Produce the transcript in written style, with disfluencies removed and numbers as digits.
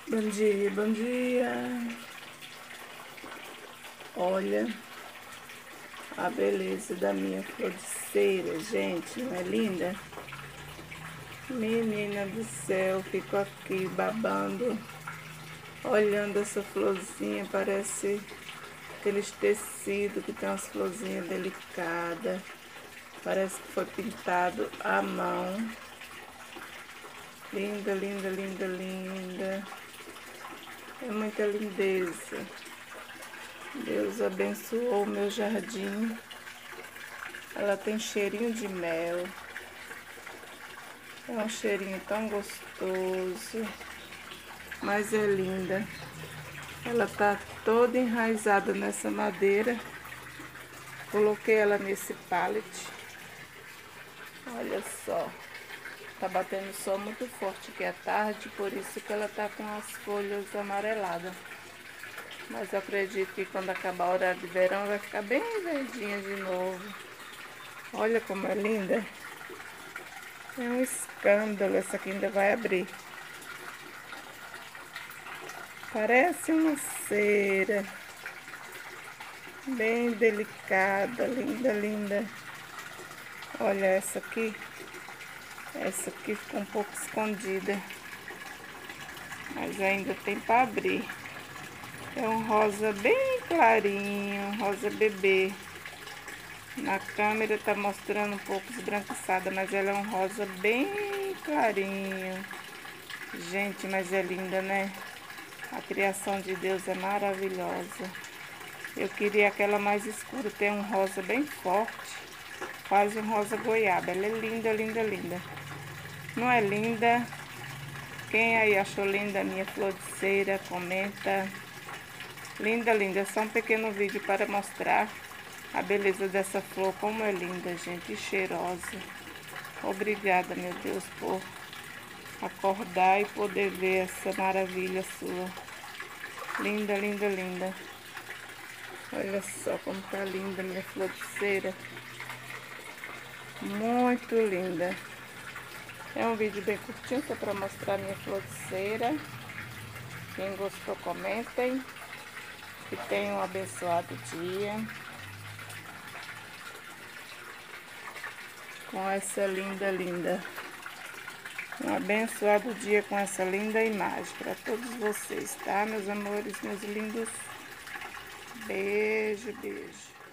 Bom dia, bom dia. Olha a beleza da minha flor de cera, gente, não é linda? Menina do céu, fico aqui babando, olhando essa florzinha, parece aqueles tecidos que tem umas florzinhas delicadas. Parece que foi pintado à mão. Linda, linda, linda, linda. É muita lindeza. Deus abençoou o meu jardim. Ela tem cheirinho de mel. É um cheirinho tão gostoso. Mas é linda. Ela tá toda enraizada nessa madeira. Coloquei ela nesse pallet. Olha só. Tá batendo sol muito forte aqui à tarde, por isso que ela tá com as folhas amareladas. Mas eu acredito que quando acabar o horário de verão vai ficar bem verdinha de novo. Olha como é linda. É um escândalo, essa aqui ainda vai abrir. Parece uma cera. Bem delicada, linda, linda. Olha essa aqui. Essa aqui ficou um pouco escondida. Mas ainda tem para abrir. É um rosa bem clarinho, rosa bebê. Na câmera tá mostrando um pouco esbranquiçada, mas ela é um rosa bem clarinho. Gente, mas é linda, né? A criação de Deus é maravilhosa. Eu queria aquela mais escura, tem um rosa bem forte, quase um rosa goiaba. Ela é linda, linda, linda. Não é linda? Quem aí achou linda a minha flor de cera, comenta. Linda, linda. É só um pequeno vídeo para mostrar a beleza dessa flor, como é linda, gente, e cheirosa. Obrigada, meu Deus, por acordar e poder ver essa maravilha sua. Linda, linda, linda. Olha só como tá linda minha flor de cera. Muito linda. É um vídeo bem curtinho, só para mostrar minha flor de cera. Quem gostou, comentem. Que tenham um abençoado dia. Com essa linda, linda. Um abençoado dia com essa linda imagem para todos vocês, tá, meus amores, meus lindos? Beijo, beijo.